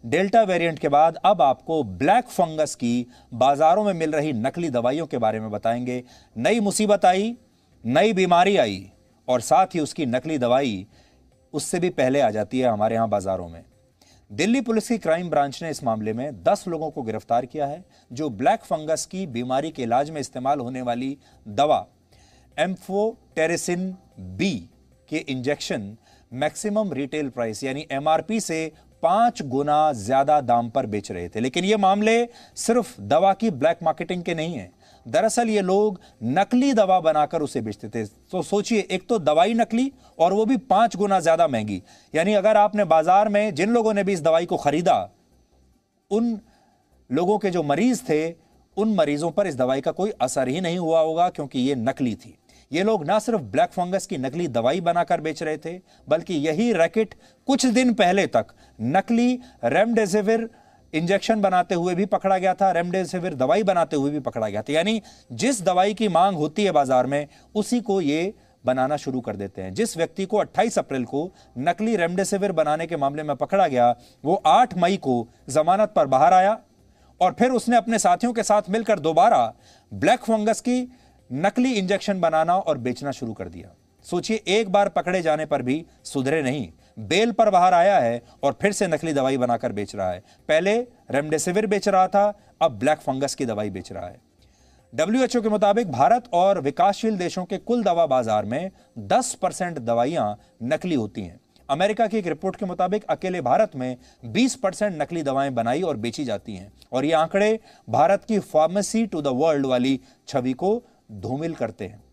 Delta variant के बाद अब आपको ब्लैक फंगस की बाजारों में मिल रही नकली दवाइयों के बारे में बताएंगे। नई मुसीबत आई, नई बीमारी आई और साथ ही उसकी नकली दवाई उससे भी पहले आ जाती है हमारे यहां बाजारों में। दिल्ली पुलिस की क्राइम ब्रांच ने इस मामले में 10 लोगों को गिरफ्तार किया है जो ब्लैक फंगस की बीमारी के इलाज में इस्तेमाल होने वाली दवा एम्फोटेरिसिन बी के इंजेक्शन मैक्सिमम रिटेल प्राइस यानी एमआरपी से 5 गुना ज्यादा दाम पर बेच रहे थे। लेकिन यह मामले सिर्फ दवा की ब्लैक मार्केटिंग के नहीं है। दरअसल ये लोग नकली दवा बनाकर उसे बेचते थे। तो सोचिए, एक तो दवाई नकली और वो भी 5 गुना ज्यादा महंगी। यानी अगर आपने बाजार में जिन लोगों ने भी इस दवाई को खरीदा, उन लोगों के जो मरीज थे, उन मरीजों पर इस दवाई का कोई असर ही नहीं हुआ होगा क्योंकि ये नकली थी। ये लोग ना सिर्फ ब्लैक फंगस की नकली दवाई बनाकर बेच रहे थे, बल्कि यही रैकेट कुछ दिन पहले तक नकली रेमडेसिविर इंजेक्शन बनाते हुए भी पकड़ा गया था, रेमडेसिविर दवाई बनाते हुए भी पकड़ा गया था। यानी जिस दवाई की मांग होती है बाजार में, उसी को ये बनाना शुरू कर देते हैं। जिस व्यक्ति को 28 अप्रैल को नकली रेमडेसिविर बनाने के मामले में पकड़ा गया, वो 8 मई को जमानत पर बाहर आया और फिर उसने अपने साथियों के साथ मिलकर दोबारा ब्लैक फंगस की नकली इंजेक्शन बनाना और बेचना शुरू कर दिया। सोचिए, एक बार पकड़े जाने पर भी सुधरे नहीं, बेल पर बाहर आया है और फिर से नकली दवाई बनाकर बेच रहा है। पहले रेमडेसिविर बेच रहा था, अब ब्लैक फंगस की दवाई बेच रहा है। WHO के मुताबिक भारत और विकासशील देशों के कुल दवा बाजार में 10% दवाइयां नकली होती हैं। अमेरिका की एक रिपोर्ट के मुताबिक अकेले भारत में 20% नकली दवाएं बनाई और बेची जाती हैं और ये आंकड़े भारत की फार्मेसी टू द वर्ल्ड वाली छवि को धूमिल करते हैं।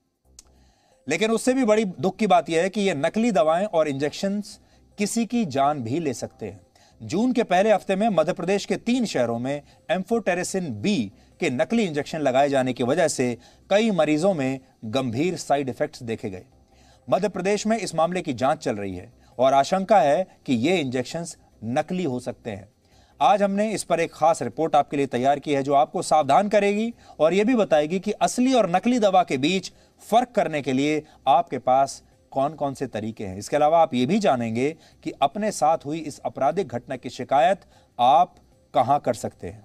लेकिन उससे भी बड़ी दुख की बात यह है कि ये नकली दवाएं और इंजेक्शंस किसी की जान भी ले सकते हैं। जून के पहले हफ्ते में मध्य प्रदेश के 3 शहरों में एम्फोटेरिसिन बी के नकली इंजेक्शन लगाए जाने की वजह से कई मरीजों में गंभीर साइड इफेक्ट्स देखे गए। मध्य प्रदेश में इस मामले की जांच चल रही है और आशंका है कि ये इंजेक्शंस नकली हो सकते हैं। आज हमने इस पर एक खास रिपोर्ट आपके लिए तैयार की है जो आपको सावधान करेगी और यह भी बताएगी कि असली और नकली दवा के बीच फर्क करने के लिए आपके पास कौन कौन से तरीके हैं। इसके अलावा आप ये भी जानेंगे कि अपने साथ हुई इस आपराधिक घटना की शिकायत आप कहां कर सकते हैं।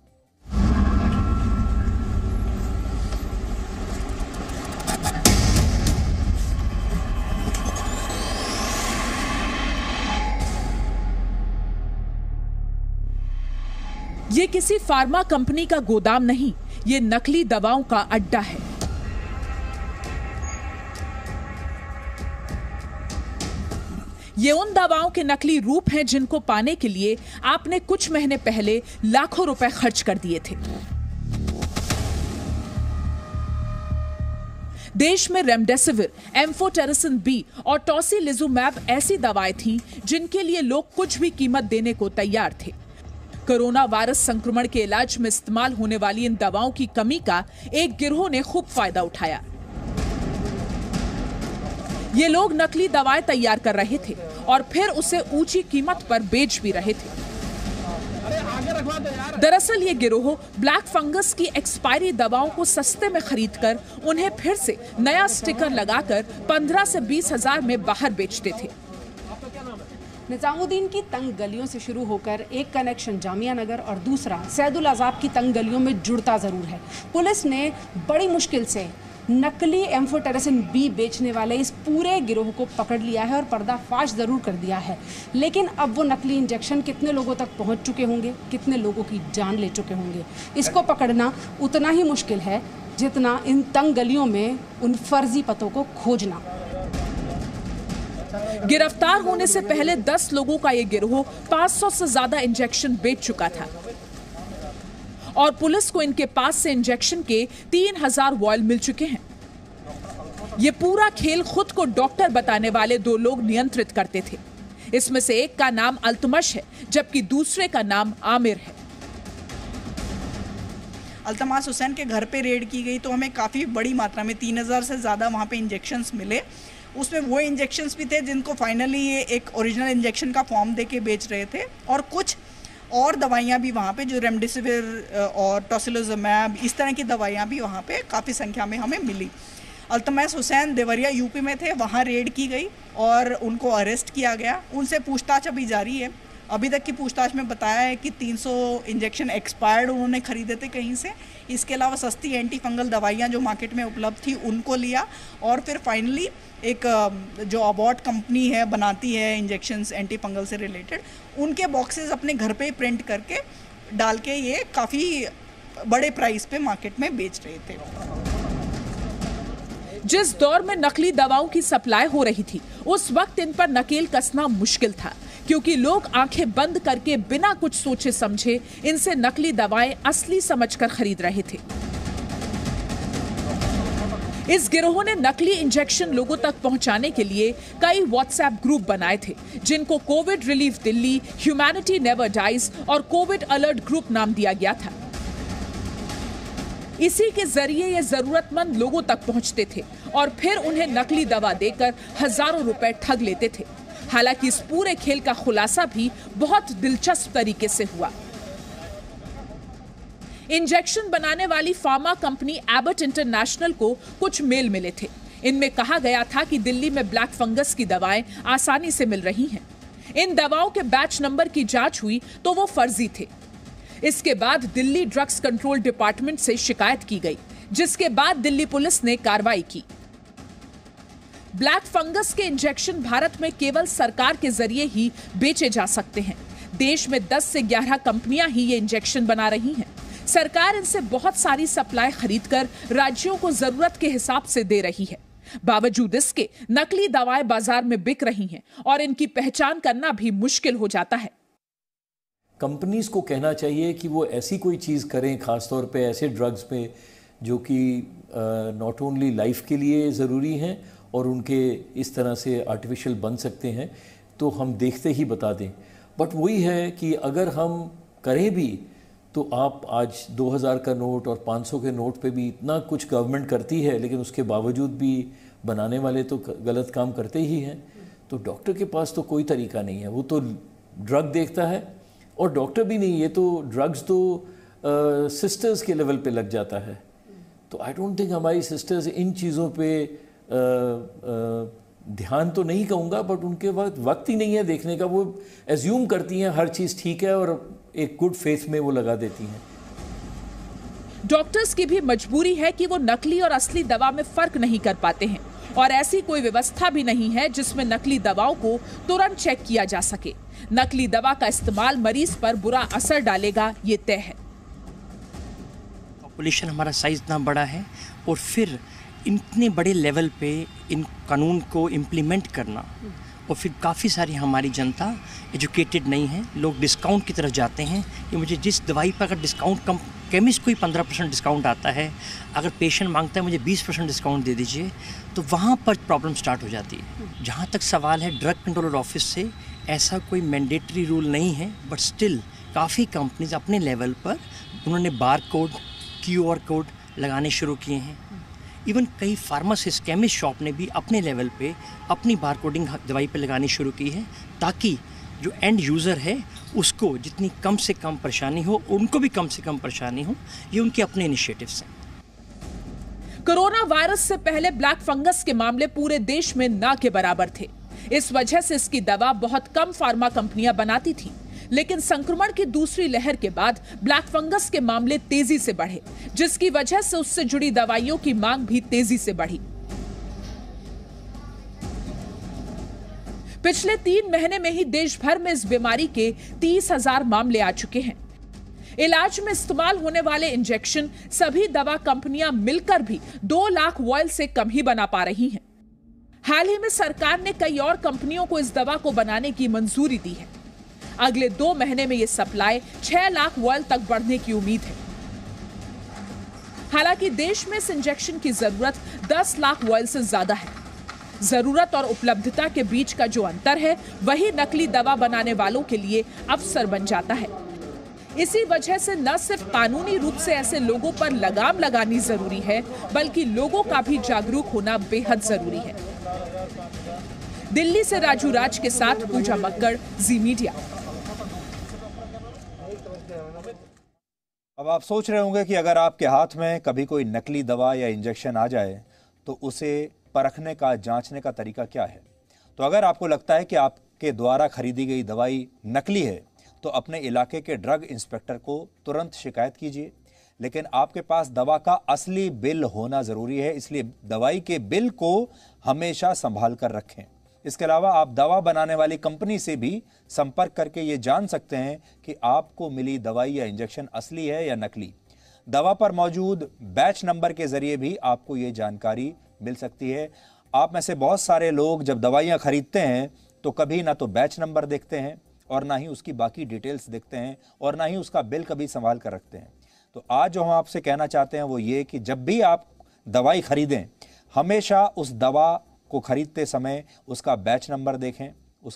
ये किसी फार्मा कंपनी का गोदाम नहीं, ये नकली दवाओं का अड्डा है। ये उन दवाओं के नकली रूप हैं जिनको पाने के लिए आपने कुछ महीने पहले लाखों रुपए खर्च कर दिए थे। देश में रेमडेसिविर, एम्फोटेरिसिन बी और टॉसिलिजुमैब ऐसी दवाएं थीं जिनके लिए लोग कुछ भी कीमत देने को तैयार थे। कोरोना वायरस संक्रमण के इलाज में इस्तेमाल होने वाली इन दवाओं की कमी का एक गिरोह ने खूब फायदा उठाया। ये लोग नकली दवाएं तैयार कर रहे थे और फिर उसे ऊंची कीमत पर बेच भी रहे थे। दरअसल ये गिरोह ब्लैक फंगस की एक्सपायरी दवाओं को सस्ते में खरीदकर उन्हें फिर से नया स्टिकर लगाकर 15 से 20 हजार में बाहर बेचते थे। निजामुद्दीन की तंग गलियों से शुरू होकर एक कनेक्शन जामिया नगर और दूसरा सैदुल आज़ाब की तंग गलियों में जुड़ता जरूर है। पुलिस ने बड़ी मुश्किल से नकली एम्फोटेरिसिन बी बेचने वाले इस पूरे गिरोह को पकड़ लिया है और पर्दाफाश जरूर कर दिया है। लेकिन अब वो नकली इंजेक्शन कितने लोगों तक पहुंच चुके होंगे, कितने लोगों की जान ले चुके होंगे, इसको पकड़ना उतना ही मुश्किल है जितना इन तंग गलियों में उन फर्जी पतों को खोजना। गिरफ्तार होने से पहले 10 लोगों का यह गिरोह 500 से ज्यादा इंजेक्शन बेच चुका था और पुलिस को इनके पास से इंजेक्शन के 3000 वॉयल मिल चुके हैं। यह पूरा खेल खुद को डॉक्टर बताने वाले 2 लोग नियंत्रित करते थे। इसमें से एक का नाम अल्तमश है जबकि दूसरे का नाम आमिर है। अल्तमास हुसैन के घर पे रेड की गई तो हमें काफ़ी बड़ी मात्रा में 3000 से ज़्यादा वहाँ पे इंजेक्शन्स मिले। उसमें वो इंजेक्शन्स भी थे जिनको फाइनली ये एक ओरिजिनल इंजेक्शन का फॉर्म देके बेच रहे थे और कुछ और दवाइयाँ भी वहाँ पे जो रेमडेसिविर और टॉसिलिजुमैब इस तरह की दवाइयाँ भी वहाँ पे काफ़ी संख्या में हमें मिली। अल्तमास हुसैन देवरिया यूपी में थे, वहाँ रेड की गई और उनको अरेस्ट किया गया। उनसे पूछताछ अभी जारी है। अभी तक की पूछताछ में बताया है कि 300 इंजेक्शन एक्सपायर्ड उन्होंने खरीदे थे कहीं से। इसके अलावा सस्ती एंटी फंगल दवाइयाँ जो मार्केट में उपलब्ध थी उनको लिया, और फिर फाइनली एक जो अबॉट कंपनी है बनाती है इंजेक्शंस एंटी फंगल से रिलेटेड, उनके बॉक्सेस अपने घर पे ही प्रिंट करके डाल के ये काफ़ी बड़े प्राइस पे मार्केट में बेच रहे थे। जिस दौर में नकली दवाओं की सप्लाई हो रही थी, उस वक्त इन पर नकेल कसना मुश्किल था, क्योंकि लोग आंखें बंद करके बिना कुछ सोचे समझे इनसे नकली दवाएं असली समझकर खरीद रहे थे। इस गिरोह ने नकली इंजेक्शन लोगों तक पहुंचाने के लिए कई व्हाट्सएप ग्रुप बनाए थे, जिनको covid relief Delhi, humanity never dies और कोविड अलर्ट ग्रुप नाम दिया गया था। इसी के जरिए ये जरूरतमंद लोगों तक पहुंचते थे और फिर उन्हें नकली दवा देकर हजारों रुपए ठग लेते थे। हालांकि इस पूरे खेल का खुलासा भी बहुत दिलचस्प तरीके से हुआ। इंजेक्शन बनाने वाली फार्मा कंपनी एबट इंटरनेशनल को कुछ मेल मिले थे। इनमें कहा गया था कि दिल्ली में ब्लैक फंगस की दवाएं आसानी से मिल रही हैं। इन दवाओं के बैच नंबर की जांच हुई तो वो फर्जी थे। इसके बाद दिल्ली ड्रग्स कंट्रोल डिपार्टमेंट से शिकायत की गई, जिसके बाद दिल्ली पुलिस ने कार्रवाई की। ब्लैक फंगस के इंजेक्शन भारत में केवल सरकार के जरिए ही बेचे जा सकते हैं। देश में 10 से 11 कंपनियां ही ये इंजेक्शन बना रही हैं। सरकार इनसे बहुत सारी सप्लाई खरीदकर राज्यों को जरूरत के हिसाब से दे रही है। बावजूद इसके नकली दवाएं बाजार में बिक रही हैं और इनकी पहचान करना भी मुश्किल हो जाता है। कंपनीज को कहना चाहिए कि वो ऐसी कोई चीज़ करें, खासतौर पे ऐसे ड्रग्स पे जो कि नॉट ओनली लाइफ के लिए ज़रूरी हैं और उनके इस तरह से आर्टिफिशियल बन सकते हैं, तो हम देखते ही बता दें। बट वही है कि अगर हम करें भी तो आप आज 2000 का नोट और 500 के नोट पे भी इतना कुछ गवर्नमेंट करती है, लेकिन उसके बावजूद भी बनाने वाले तो गलत काम करते ही हैं। तो डॉक्टर के पास तो कोई तरीका नहीं है, वो तो ड्रग देखता है, और डॉक्टर भी नहीं, ये तो ड्रग्स तो सिस्टर्स के लेवल पे लग जाता है। तो आई डोंट थिंक हमारी सिस्टर्स इन चीज़ों पे ध्यान तो नहीं कहूँगा, बट उनके वक्त ही नहीं है देखने का। वो एज्यूम करती हैं हर चीज़ ठीक है और एक गुड फेथ में वो लगा देती हैं। डॉक्टर्स की भी मजबूरी है कि वो नकली और असली दवा में फर्क नहीं कर पाते हैं, और ऐसी कोई व्यवस्था भी नहीं है जिसमें नकली दवाओं को तुरंत चेक किया जा सके। नकली दवा का इस्तेमाल मरीज पर बुरा असर डालेगा, ये तय है। पॉपुलेशन हमारा साइज इतना बड़ा है और फिर इतने बड़े लेवल पे इन कानून को इम्प्लीमेंट करना, और फिर काफ़ी सारी हमारी जनता एजुकेटेड नहीं है। लोग डिस्काउंट की तरफ जाते हैं कि मुझे जिस दवाई पर अगर डिस्काउंट कम, केमिस्ट को ही 15% डिस्काउंट आता है, अगर पेशेंट मांगता है मुझे 20% डिस्काउंट दे दीजिए, तो वहाँ पर प्रॉब्लम स्टार्ट हो जाती है। जहाँ तक सवाल है ड्रग कंट्रोलर ऑफिस से, ऐसा कोई मैंडेटरी रूल नहीं है, बट स्टिल काफ़ी कंपनीज अपने लेवल पर उन्होंने बार कोड, QR कोड लगाने शुरू किए हैं। इवन कई फार्मासिस्ट, केमिस्ट शॉप ने भी अपने लेवल पे अपनी बार कोडिंग दवाई पे लगानी शुरू की है, ताकि जो एंड यूज़र है उसको जितनी कम से कम परेशानी हो, उनको भी कम से कम परेशानी हो। ये उनके अपने इनिशिएटिव्स हैं। कोरोना वायरस से पहले ब्लैक फंगस के मामले पूरे देश में ना के बराबर थे। इस वजह से इसकी दवा बहुत कम फार्मा कंपनियां बनाती थीं। लेकिन संक्रमण की दूसरी लहर के बाद ब्लैक फंगस के मामले तेजी से बढ़े, जिसकी वजह से उससे जुड़ी दवाइयों की मांग भी तेजी से बढ़ी। पिछले 3 महीने में ही देश भर में इस बीमारी के 30,000 मामले आ चुके हैं। इलाज में इस्तेमाल होने वाले इंजेक्शन सभी दवा कंपनियां मिलकर भी 2 लाख वॉयल से कम ही बना पा रही हैं। हाल ही में सरकार ने कई और कंपनियों को इस दवा को बनाने की मंजूरी दी है। अगले 2 महीने में यह सप्लाई 6 लाख वॉयल तक बढ़ने की उम्मीद है। हालांकि देश में इस इंजेक्शन की जरूरत 10 लाख वॉयल से ज्यादा है। जरूरत और उपलब्धता के बीच का जो अंतर है, वही नकली दवा बनाने वालों के लिए अवसर बन जाता है। इसी वजह से न सिर्फ कानूनी रूप से ऐसे लोगों पर लगाम लगानी जरूरी है, बल्कि लोगों का भी जागरूक होना बेहद जरूरी है। दिल्ली से राजू राज के साथ पूजा मक्कड़, जी मीडिया। अब आप सोच रहे होंगे कि अगर आपके हाथ में कभी कोई नकली दवा या इंजेक्शन आ जाए तो उसे परखने का, जांचने का तरीका क्या है। तो अगर आपको लगता है कि आप के द्वारा खरीदी गई दवाई नकली है तो अपने इलाके के ड्रग इंस्पेक्टर को तुरंत शिकायत कीजिए, लेकिन आपके पास दवा का असली बिल होना जरूरी है, इसलिए दवाई के बिल को हमेशा संभाल कर रखें। इसके अलावा आप दवा बनाने वाली कंपनी से भी संपर्क करके ये जान सकते हैं कि आपको मिली दवाई या इंजेक्शन असली है या नकली। दवा पर मौजूद बैच नंबर के जरिए भी आपको ये जानकारी मिल सकती है। आप में से बहुत सारे लोग जब दवाइयाँ खरीदते हैं तो कभी ना तो बैच नंबर देखते हैं और ना ही उसकी बाकी डिटेल्स देखते हैं और ना ही उसका बिल कभी संभाल कर रखते हैं। तो आज जो हम आपसे कहना चाहते हैं वो ये कि जब भी आप दवाई खरीदें, हमेशा उस दवा को खरीदते समय उसका बैच नंबर देखें,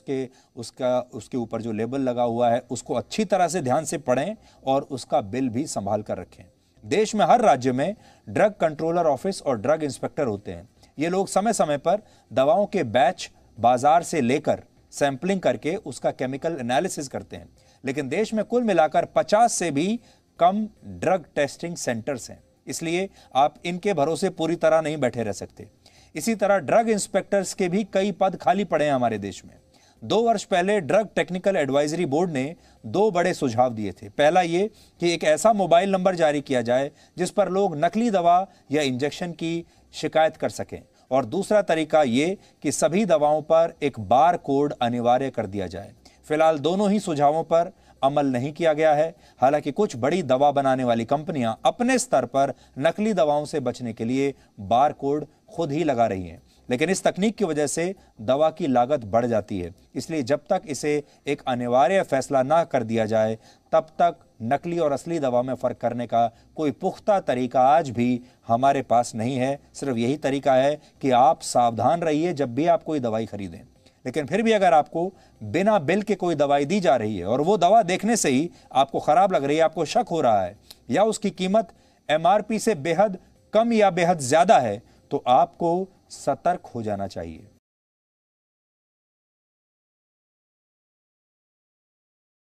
उसके ऊपर जो लेबल लगा हुआ है उसको अच्छी तरह से ध्यान से पढ़ें और उसका बिल भी संभाल कर रखें। देश में हर राज्य में ड्रग कंट्रोलर ऑफिस और ड्रग इंस्पेक्टर होते हैं। ये लोग समय समय पर दवाओं के बैच बाजार से लेकर सैंपलिंग करके उसका केमिकल एनालिसिस करते हैं। लेकिन देश में कुल मिलाकर 50 से भी कम ड्रग टेस्टिंग सेंटर्स हैं, इसलिए आप इनके भरोसे पूरी तरह नहीं बैठे रह सकते। इसी तरह ड्रग इंस्पेक्टर्स के भी कई पद खाली पड़े हैं हमारे देश में। 2 वर्ष पहले ड्रग टेक्निकल एडवाइजरी बोर्ड ने 2 बड़े सुझाव दिए थे। पहला ये कि एक ऐसा मोबाइल नंबर जारी किया जाए जिस पर लोग नकली दवा या इंजेक्शन की शिकायत कर सकें, और दूसरा तरीका ये कि सभी दवाओं पर एक बार कोड अनिवार्य कर दिया जाए। फिलहाल दोनों ही सुझावों पर अमल नहीं किया गया है। हालांकि कुछ बड़ी दवा बनाने वाली कंपनियां अपने स्तर पर नकली दवाओं से बचने के लिए बार कोड खुद ही लगा रही हैं, लेकिन इस तकनीक की वजह से दवा की लागत बढ़ जाती है। इसलिए जब तक इसे एक अनिवार्य फैसला ना कर दिया जाए तब तक नकली और असली दवा में फर्क करने का कोई पुख्ता तरीका आज भी हमारे पास नहीं है। सिर्फ यही तरीका है कि आप सावधान रहिए जब भी आप कोई दवाई खरीदें। लेकिन फिर भी अगर आपको बिना बिल के कोई दवाई दी जा रही है और वो दवा देखने से ही आपको खराब लग रही है, आपको शक हो रहा है, या उसकी कीमत MRP से बेहद कम या बेहद ज्यादा है, तो आपको सतर्क हो जाना चाहिए।